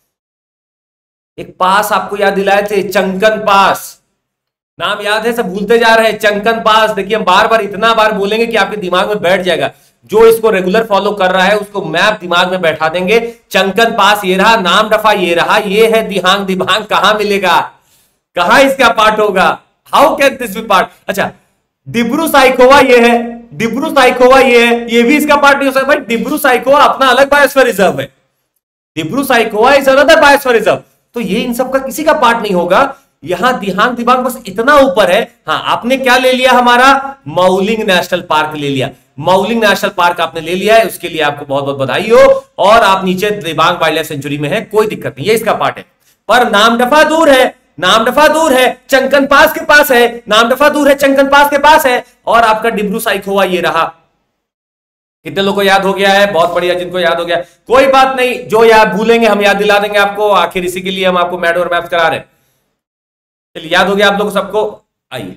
Speaker 1: एक पास आपको याद दिलाए थे, चंकन पास, नाम याद है? सब भूलते जा रहे हैं। चंकन पास, देखिए हम बार बार इतना बार बोलेंगे कि आपके दिमाग में बैठ जाएगा। जो इसको रेगुलर फॉलो कर रहा है उसको मैप दिमाग में बैठा देंगे। चंकन पास ये रहा, नामदफा ये रहा, ये है दिहांग दिबांग। कहां मिलेगा? कहां इसका पार्ट होगा? How can this be part? अच्छा डिब्रू साइखोवा ये है, डिब्रू साइखोवा ये है, ये भी इसका पार्ट नहीं हो सकता भाई। डिब्रू साइखोवा अपना अलग बायोस्फीयर रिजर्व है, Dibru Saikhowa is another biosphere reserve, तो ये इन सब का किसी का पार्ट नहीं होगा। यहां दिहांग दिबांग बस इतना ऊपर है। हाँ आपने क्या ले लिया? हमारा मौलिंग नेशनल पार्क ले लिया। मौलिंग नेशनल पार्क आपने ले लिया है, उसके लिए आपको बहुत बहुत बधाई हो। और आप नीचे दिबांग वाइल्ड लाइफ सेंचुरी में है, कोई दिक्कत नहीं, ये इसका पार्ट है। पर नामदफा दूर है, नामदफा दूर है, चंकन पास के पास है, नामदफा दूर है, चंकन पास के पास है, और आपका डिब्रू साइखोवा ये रहा। कितने लोगों को याद हो गया है? बहुत बढ़िया, जिनको याद हो गया कोई बात नहीं, जो याद भूलेंगे हम याद दिला देंगे आपको। आखिर इसी के लिए हम आपको मैड और मैप्स करा रहे हैं। चलिए याद हो गया आप लोग सबको? आइए,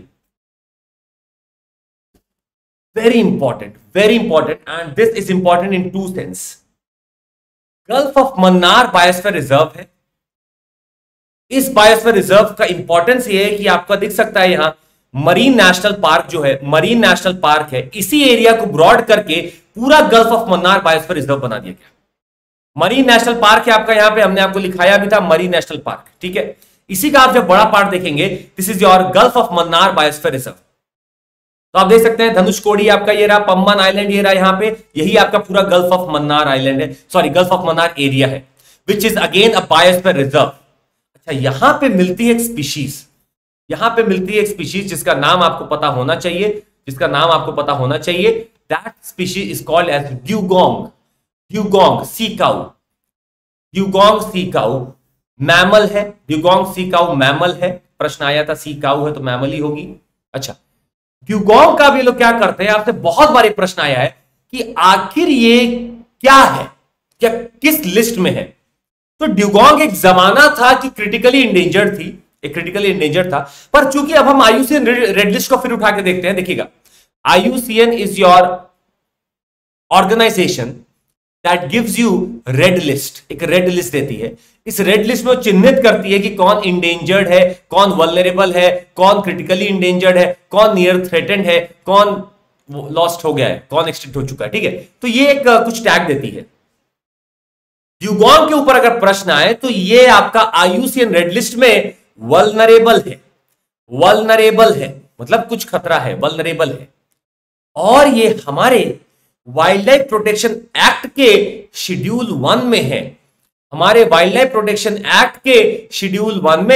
Speaker 1: very important and this is important in 2 sense. Gulf of Mannar biosphere reserve है। इस बायोस्फीयर रिजर्व का इंपॉर्टेंस ये है कि आपका दिख सकता है यहां मरीन नेशनल पार्क जो है, मरीन नेशनल पार्क है, इसी एरिया को ब्रॉड करके पूरा gulf of Mannar biosphere reserve बना दिया गया। मरीन नेशनल पार्क है आपका, यहां पे हमने आपको लिखाया भी था मरीन नेशनल पार्क, ठीक है। इसी का आप जब बड़ा पार्ट देखेंगे, this is your gulf of Mannar biosphere reserve. तो आप देख सकते हैं धनुषकोडी आपका ये रहा, पम्बन आइलैंड ये रहा, यहां पे यही आपका पूरा गल्फ ऑफ मन्नार आइलैंड है, sorry gulf of Mannar area है, which is again a biosphere reserve. अच्छा यहां पे मिलती है एक स्पीशीज, यहां पे मिलती है एक स्पीशीज जिसका नाम आपको पता होना चाहिए, जिसका नाम आपको पता होना चाहिए। That species is called as dugong, dugong sea cow. Dugong sea cow mammal है, ड्यूगोंग सी काऊ मैमल है। प्रश्न आया था सी काऊ है तो मैमल ही होगी। अच्छा ड्यूगोंग का भी लोग क्या करते हैं, आपसे बहुत बार प्रश्न आया है कि आखिर ये क्या है, क्या किस लिस्ट में है। तो ड्यूगोंग एक जमाना था कि क्रिटिकली इंडेंजर्ड थी, एक क्रिटिकली इंडेंजर्ड था, पर चूंकि अब हम आईयूसीएन रेड लिस्ट को फिर उठा के देखते हैं। देखिएगा IUCN is your organisation that gives you red list, एक रेड लिस्ट देती है। इस रेड लिस्ट में वो चिन्हित करती है कि कौन इंडेंजर्ड है, कौन वल्नरेबल है, कौन क्रिटिकली इंडेंजर्ड है, कौन नियर थ्रेटेंड है, कौन लॉस्ट हो गया है, कौन एक्सटिंक्ट हो चुका है, ठीक है। तो ये एक कुछ टैग देती है। ड्यूगोंग के ऊपर अगर प्रश्न आए तो ये आपका आईयूसीएन रेड लिस्ट में वल्नरेबल है, वल्नरेबल है मतलब कुछ खतरा है, वल्नरेबल है। और ये हमारे वाइल्ड लाइफ प्रोटेक्शन एक्ट के शेड्यूल 1 में है, हमारे वाइल्ड लाइफ प्रोटेक्शन एक्ट के शेड्यूल 1 में है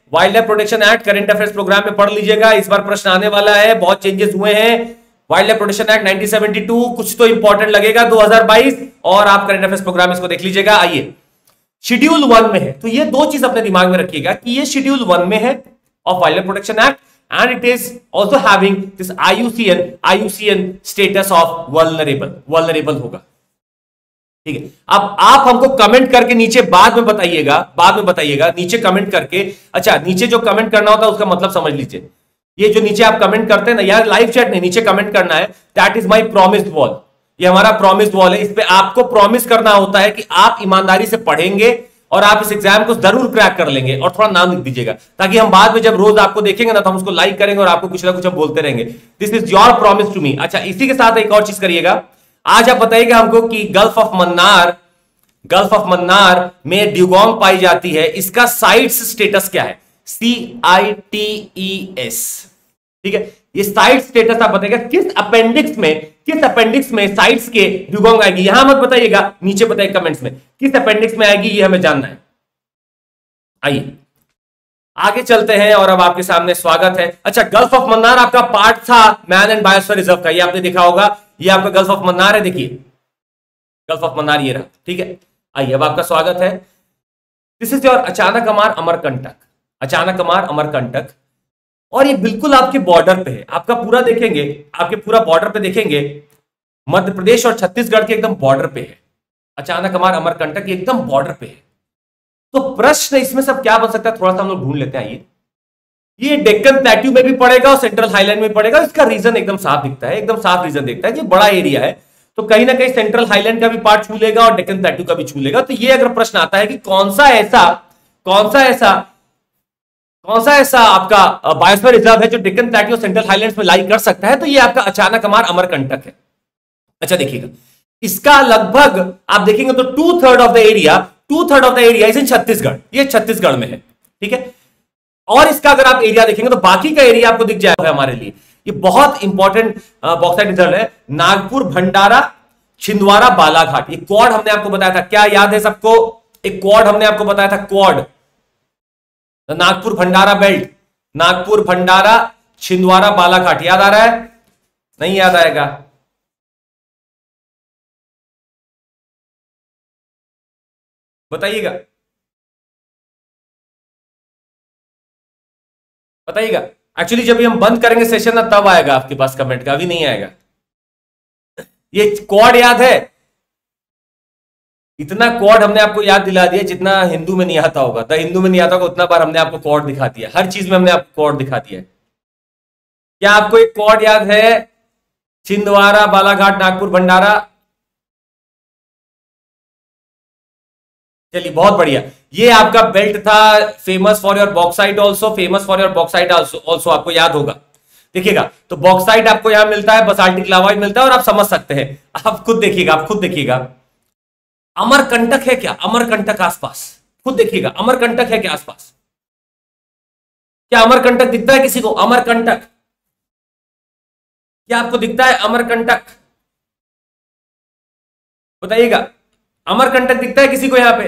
Speaker 1: wild life protection act current affairs programme में पढ़ लीजिएगा, इस बार प्रश्न आने वाला है, बहुत चेंजेस हुए हैं। वाइल्ड लाइफ प्रोटेक्शन एक्ट 1972 कुछ तो इंपॉर्टेंट लगेगा 2022, और आप करंट अफेयर्स प्रोग्राम इसको देख लीजिएगा। आइए शेड्यूल 1 में है, तो ये दो चीज अपने दिमाग में रखिएगा कि ये शेड्यूल 1 में है of wild life protection act, and it is also having this IUCN status of vulnerable होगा। ठीक है, अब आप हमको कमेंट करके नीचे बाद में बताइएगा नीचे कमेंट करके। अच्छा, नीचे जो कमेंट करना होता है उसका मतलब समझ लीजिए, ये जो नीचे आप कमेंट करते हैं ना यार, लाइव चैट नहीं, नीचे कमेंट करना है, that is my promised wall. ये हमारा प्रॉमिस्ड वॉल है, इस पे आपको प्रॉमिस करना होता है कि आप ईमानदारी से पढ़ेंगे और आप इस एग्जाम को जरूर क्रैक कर लेंगे, और थोड़ा नाम लिख दीजिएगा ताकि हम बाद में जब रोज आपको देखेंगे ना तो हम उसको लाइक करेंगे और आपको कुछ ना कुछ हम बोलते रहेंगे। This is your promise to me. अच्छा, इसी के साथ एक और चीज करिएगा, आज आप बताइएगा हमको कि गल्फ ऑफ मन्नार में ड्यूगोंग पाई जाती है, इसका साइट्स स्टेटस क्या है? CITES। ठीक है, ये साइट स्टेटस आप बताइएगा किस अपेंडिक्स में साइट्स के ड्यूगोंग आएगी। यहां मत बताइएगा, नीचे बताइए कमेंट्स में किस अपेंडिक्स में आएगी, ये हमें जानना है। आइए आगे चलते हैं, और अब आपके सामने स्वागत है। अच्छा, गल्फ ऑफ मन्नार आपका पार्ट था मैन एंड बायोस्फीयर रिजर्व का, ये आपने देखा होगा, ये आपका गल्फ ऑफ मन्नार है, देखिए गल्फ ऑफ मन्नार ये रहा। ठीक है, आइए अब आपका स्वागत है। This is your Achanakmar Amarkantak, और ये बिल्कुल आपके बॉर्डर पे है, आपका पूरा देखेंगे, आपके पूरा बॉर्डर पे देखेंगे, मध्य प्रदेश और छत्तीसगढ़ के एकदम बॉर्डर पे है अचानकमार अमरकंटक, एकदम बॉर्डर पे है। तो प्रश्न इसमें सब क्या बन सकता है, थोड़ा सा हम लोग ढूंढ लेते हैं। आइए, ये डेक्कन प्लेट्यू में भी पड़ेगा और सेंट्रल हाईलैंड में पड़ेगा, इसका रीजन एकदम साफ दिखता है, एकदम साफ रीजन दिखता है कि बड़ा एरिया है, तो कहीं ना कहीं सेंट्रल हाईलैंड का भी पार्ट छू लेगा और डेक्कन प्लेट्यू का भी छू लेगा। तो ये अगर प्रश्न आता है कि कौन सा ऐसा आपका बायोस्फीयर रिजर्व है जो डेक्कन प्लेट्यू और सेंट्रल हाईलैंड्स में लाई कर सकता है, तो ये आपका अचानकमार अमरकंटक है। अच्छा देखिएगा, इसका लगभग आप देखेंगे तो 2/3 of the area is in Chhattisgarh, ये छत्तीसगढ़ में है। ठीक है, और इसका अगर आप एरिया देखेंगे तो बाकी का एरिया आपको दिख जाएगा हमारे लिए। ये बहुत इंपॉर्टेंट बॉक्साइट रिजर्व है, नागपुर, भंडारा, छिंदवाड़ा, बालाघाट। ये क्वाड हमने आपको बताया था, क्या याद है सबको? एक क्वाड हमने आपको बताया था, क्वाड, नागपुर भंडारा बेल्ट, नागपुर भंडारा छिंदवाड़ा बालाघाट। याद आ रहा है? नहीं याद आएगा? बताइएगा बताइएगा। एक्चुअली जब हम बंद करेंगे सेशन ना तब आएगा आपके पास कमेंट का, अभी नहीं आएगा। ये क्वाड याद है? इतना क्वाड हमने आपको याद दिला दिया जितना हिंदू में नहीं आता होगा, हिंदू में नहीं आता होगा उतना बार हमने आपको क्वाड दिखा दिया, हर चीज में हमने आपको क्वाड दिखा दिया। क्या आपको एक क्वाड याद है? छिंदवाड़ा, बालाघाट, नागपुर, भंडारा। चलिए बहुत बढ़िया। ये आपका बेल्ट था, famous for your bauxite also, आपको याद होगा। देखिएगा, तो बॉक्साइट आपको यहां मिलता है, बसाल्टिक लावाइट मिलता है, और आप समझ सकते हैं, आप खुद देखिएगा। अमरकंटक है क्या? अमरकंटक आसपास, खुद देखिएगा, अमरकंटक है क्या आसपास? क्या अमरकंटक दिखता है किसी को? अमरकंटक क्या आपको दिखता है? अमरकंटक बताइएगा, अमरकंटक दिखता है किसी को यहां पे?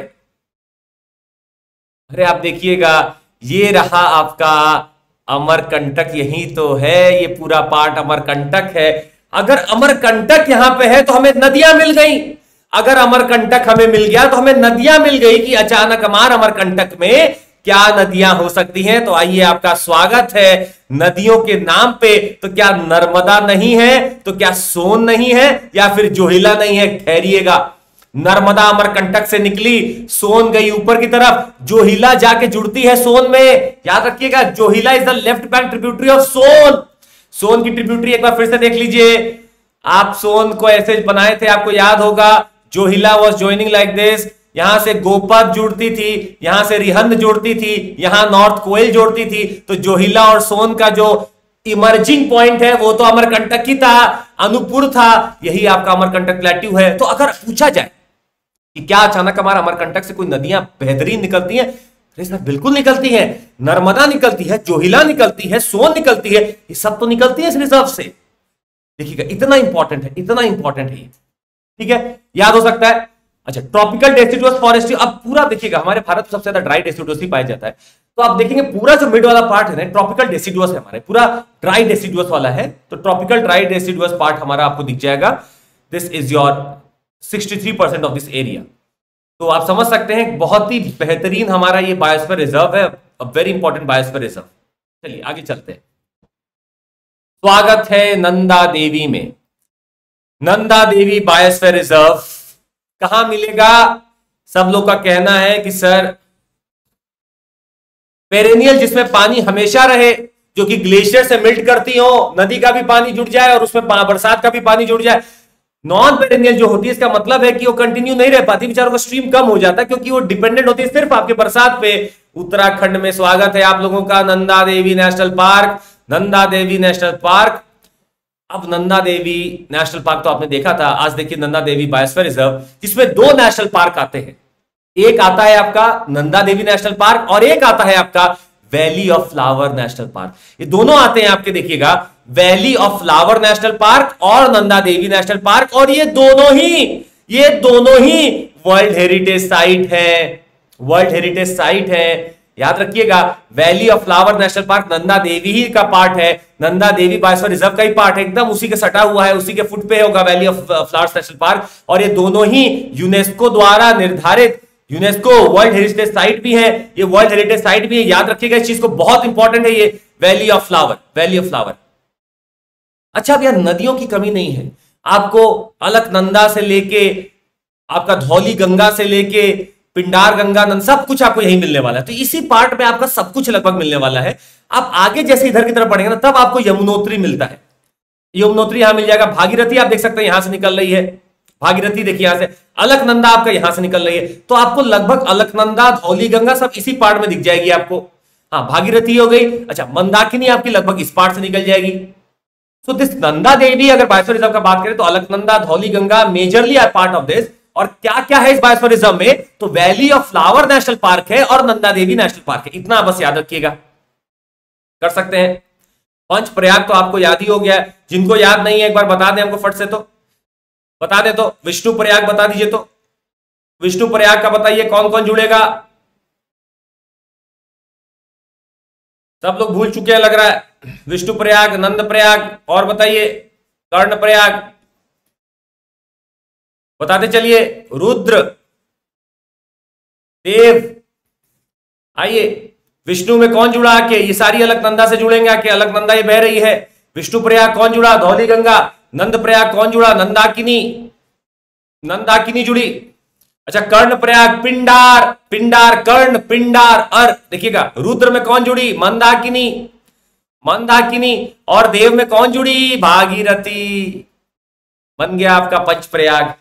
Speaker 1: अरे आप देखिएगा, ये रहा आपका अमरकंटक, यही तो है, ये पूरा पार्ट अमरकंटक है। अगर अमरकंटक यहां पे है तो हमें नदियां मिल गई, अगर अमरकंटक हमें मिल गया तो हमें नदियां मिल गई कि अचानकमार अमरकंटक में क्या नदियां हो सकती हैं। तो आइए, आपका स्वागत है। नदियों के नाम पे तो क्या नर्मदा नहीं है, तो क्या सोन नहीं है, या फिर जोहिला नहीं है? ठहरिएगा, नर्मदा अमरकंटक से निकली, सोन गई ऊपर की तरफ, जोहिला जाके जुड़ती है सोन में। याद रखिएगा, Johila is the left bank tributary of Son. Son की ट्रिब्यूटरी एक बार फिर से देख लीजिए, आप सोन को ऐसे बनाए थे, आपको याद होगा, Johila was joining like this, यहां से गोपद जुड़ती थी, यहां से रिहंद जुड़ती थी, यहां नॉर्थ कोयल जुड़ती थी। तो जोहिला और सोन का जो इमर्जिंग पॉइंट है वो तो अमरकंटक ही था, अनूपपुर था, यही आपका अमरकंटक प्लेट्यू है। तो अगर पूछा जाए कि क्या अचानक हमारा अमरकंटक से कोई नदियां बेहतरीन निकलती हैं? बिल्कुल निकलती है, नर्मदा निकलती है, जोहिला निकलती है, सोन निकलती है, ये सब तो निकलती है इस रिजर्व से। देखिएगा, इतना इंपॉर्टेंट है। ठीक है, याद हो सकता है। अच्छा, ट्रॉपिकल डेसिडुअस फॉरेस्ट, अब पूरा देखिएगा, हमारे भारत में सबसे ज्यादा ड्राई डेसिडुअस ही पाया जाता है। तो आप देखेंगे पूरा जो मिड वाला पार्ट है ना ट्रॉपिकल डेसिडुअस है, हमारे पूरा ड्राई डेसिडुअस वाला है, तो ट्रॉपिकल ड्राई डेसिडुअस पार्ट हमारा आपको दिख जाएगा। This is your 63% of this area. तो आप समझ सकते हैं बहुत ही बेहतरीन हमारा ये बायोस्फीयर रिजर्व है, वेरी इंपॉर्टेंट बायोस्फीयर रिजर्व। चलिए आगे चलते हैं। स्वागत है नंदा देवी में। नंदा देवी बायोस्फीयर रिजर्व कहां मिलेगा? सब लोग का कहना है कि सर पेरेनियल जिसमें पानी हमेशा रहे, जो कि ग्लेशियर से मेल्ट करती हो, नदी का भी पानी जुड़ जाए और उसमें बरसात का भी पानी जुड़ जाए। नॉन पेरेनियल जो होती है इसका मतलब है कि वो कंटिन्यू नहीं रह पाती, बेचारों का स्ट्रीम कम हो जाता है क्योंकि वो डिपेंडेंट होती है सिर्फ आपके बरसात पे। उत्तराखंड में स्वागत है आप लोगों का Nanda Devi national park. Nanda Devi national park, अब नंदा देवी नेशनल पार्क तो आपने देखा था, आज देखिए नंदा देवी बायोस्फीयर रिजर्व, जिसमें 2 नेशनल पार्क आते हैं। एक आता है आपका नंदा देवी नेशनल पार्क और एक आता है आपका valley of flower national park. ये दोनों आते हैं आपके, देखिएगा valley of flower national park और नंदा देवी नेशनल पार्क, और ये दोनों ही वर्ल्ड हेरिटेज साइट है, वर्ल्ड हेरिटेज साइट है। याद रखिएगा valley of flower national park Nanda Devi ही का पार्ट है, नंदा देवी बायोस्फीयर रिजर्व का ही पार्ट है, एकदम उसी के सटा हुआ है, उसी के फुट पे होगा valley of flowers national park. और ये दोनों ही यूनेस्को द्वारा निर्धारित, यूनेस्को वर्ल्ड हेरिटेज साइट भी है, ये वर्ल्ड हेरिटेज साइट भी है। याद रखिएगा इस चीज को, बहुत इंपॉर्टेंट है ये valley of flower, valley of flower. अच्छा, अब यार नदियों की कमी नहीं है आपको, अलकनंदा से लेके आपका धौली गंगा से लेके पिंडार गंगा नंद सब कुछ आपको यही मिलने वाला है। तो इसी पार्ट में आपका सब कुछ लगभग मिलने वाला है। आप आगे जैसे इधर की तरफ बढ़ेंगे ना तब आपको यमुनोत्री मिलता है, यमुनोत्री यहां मिल जाएगा। भागीरथी आप देख सकते हैं यहां से निकल रही है, भागीरथी देखिए यहां से, अलकनंदा आपका यहां से निकल रही है, तो आपको लगभग अलकनंदा धौली गंगा सब इसी पार्ट में दिख जाएगी आपको। हाँ, भागीरथी हो गई। अच्छा, मंदाकिनी आपकी लगभग इस पार्ट से निकल जाएगी। सो दिस नंदा देवी, अगर बायोस्फीयर रिजर्व का बात करें तो Alaknanda Dhauli Ganga majorly are part of this. और क्या क्या है इस बायोस्फीयर रिजर्व में? तो valley of flower national park है और नंदा देवी नेशनल पार्क है, इतना बस याद रखिएगा, कर सकते हैं। पंच प्रयाग तो आपको याद ही हो गया है, जिनको याद नहीं है एक बार बता दें हमको फट से, तो बता दे। तो विष्णु प्रयाग बता दीजिए, तो विष्णु प्रयाग का बताइए कौन कौन जुड़ेगा? सब लोग भूल चुके हैं लग रहा है। विष्णु प्रयाग, नंद प्रयाग, और बताइए कर्ण प्रयाग, बताते चलिए। रुद्र, देव, आइए विष्णु में कौन जुड़ा आके? ये सारी अलकनंदा से जुड़ेंगे आके, अलकनंदा ये बह रही है। विष्णु प्रयाग कौन जुड़ा? धौली गंगा। नंद प्रयाग कौन जुड़ा? नंदाकिनी, नंदाकिनी जुड़ी। अच्छा, कर्ण प्रयाग, पिंडार, पिंडार कर्ण, पिंडार अर, देखिएगा। रुद्र में कौन जुड़ी? मंदाकिनी, मंदाकिनी। और देव में कौन जुड़ी? भागीरथी। बन गया आपका पंच प्रयाग।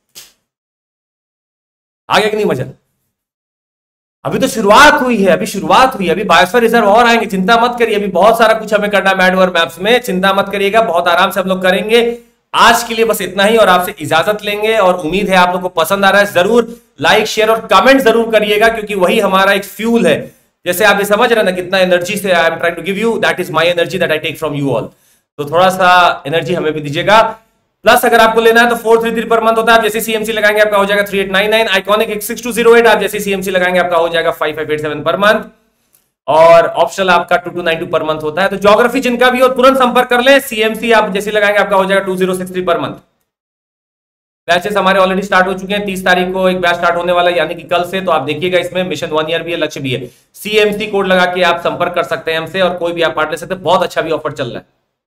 Speaker 1: आगे कि नहीं मजा? अभी तो शुरुआत हुई है, अभी शुरुआत हुई है, अभी बायोस्फीयर रिजर्व और आएंगे, चिंता मत करिए। अभी बहुत सारा कुछ हमें करना है मैडवर मैप्स में, चिंता मत करिएगा, बहुत आराम से हम लोग करेंगे। आज के लिए बस इतना ही और आपसे इजाजत लेंगे, और उम्मीद है आप लोग को पसंद आ रहा है। जरूर लाइक शेयर और कमेंट जरूर करिएगा, क्योंकि वही हमारा एक फ्यूल है। जैसे आप ये समझ रहे हैं ना कितना एनर्जी से I am trying to give you, that is my energy that I take from you all. तो थोड़ा सा एनर्जी हमें भी दीजिएगा। प्लस अगर आपको लेना है तो 433 पर मंथ होता है, आप जैसे सीएमसी लगाएंगे आपका हो जाएगा 3899। आइकॉनिक 6208 आप जैसे सीएमसी लगाएंगे आपका हो जाएगा 5587 पर मंथ, और ऑप्शनल आपका 2292 पर मंथ होता है। तो ज्योग्राफी जिनका भी हो तुरंत संपर्क कर ले। सीएमसी आप जैसे लगाएंगे आपका हो जाएगा 2063 पर मंथ। बैचेस हमारे ऑलरेडी स्टार्ट हो चुके हैं, 30 तारीख को एक बैच स्टार्ट होने वाला है, यानी कि कल से। तो आप देखिएगा इसमें मिशन 1 ईयर भी है, लक्ष्य भी है। सीएमसी कोड लगा के आप संपर्क कर सकते हैं हमसे, और कोई भी आप पार्ट ले सकते हैं। बहुत अच्छा भी ऑफर चल रहा है।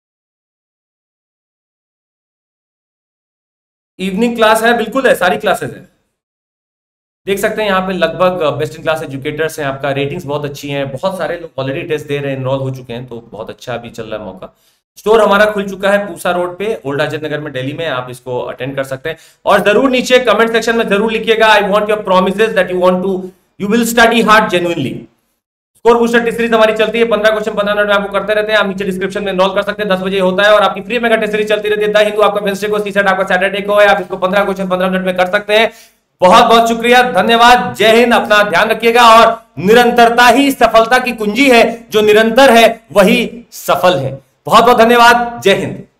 Speaker 1: इवनिंग क्लास है, बिल्कुल है, सारी क्लासेस है, देख सकते हैं यहाँ पे लगभग बेस्ट इन क्लास एजुकेटर्स हैं। आपका रेटिंग्स बहुत अच्छी हैं, बहुत सारे लोग ऑलरेडी टेस्ट दे रहे हैं, एनरोल हो चुके हैं, तो बहुत अच्छा भी चल रहा है मौका। स्टोर हमारा खुल चुका है पूसा रोड पे, ओल्ड आजत नगर में, दिल्ली में। आप इसको अटेंड कर सकते हैं, और जरूर नीचे कमेंट सेक्शन में जरूर लिखिएगा, I want your promises that you will study hard genuinely. Score booster test series हमारी चलती है, 15 क्वेश्चन 15 मिनट में आपको करते रहते हैं। आप नीचे डिस्क्रिप्शन में एनरोल कर सकते हैं, 10 बजे होता है। और आपकी फ्री मेगा टेस्ट सीरीज चलती रहती है। द हिंदू आपका वेडनेसडे को, सीसेट आपका सैटरडे को है। आप इसको 15 क्वेश्चन 15 मिनट में कर सकते हैं। बहुत बहुत शुक्रिया, धन्यवाद, जय हिंद। अपना ध्यान रखिएगा, और निरंतरता ही सफलता की कुंजी है, जो निरंतर है वही सफल है। बहुत बहुत धन्यवाद, जय हिंद।